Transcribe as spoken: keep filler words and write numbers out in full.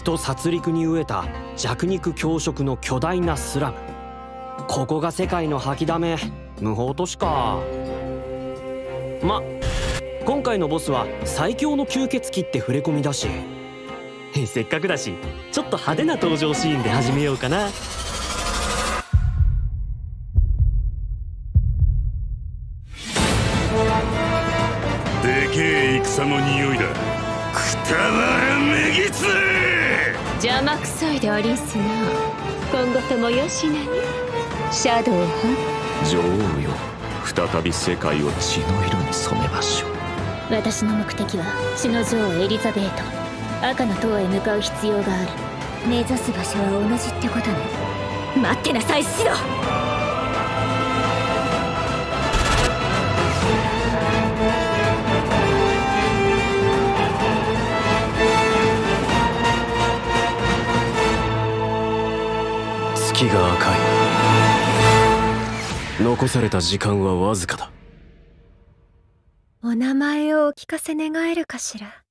と殺戮に飢えた弱肉強食の巨大なスラム。ここが世界の吐きだめ、無法都市か。ま、今回のボスは最強の吸血鬼って触れ込みだし、せっかくだしちょっと派手な登場シーンで始めようかな。 でけえ戦の匂いだ。くたばらめぎつ邪魔くさいでありんすな。今後ともよしなにシャドウは女王よ、再び世界を血の色に染めましょう。 私の目的は血の女王エリザベート。赤の塔へ向かう必要がある。目指す場所は同じってことね。待ってなさい、シド。 月が赤い。残された時間はわずかだ。 お名前をお聞かせ願えるかしら。